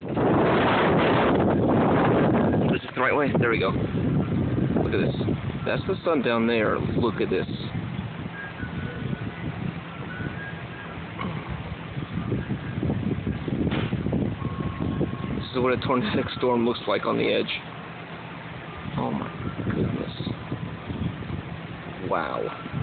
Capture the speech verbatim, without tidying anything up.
Is this the right way? There we go. Look at this. That's the sun down there. Look at this. This is what a tornadic storm looks like on the edge. Oh my goodness. Wow.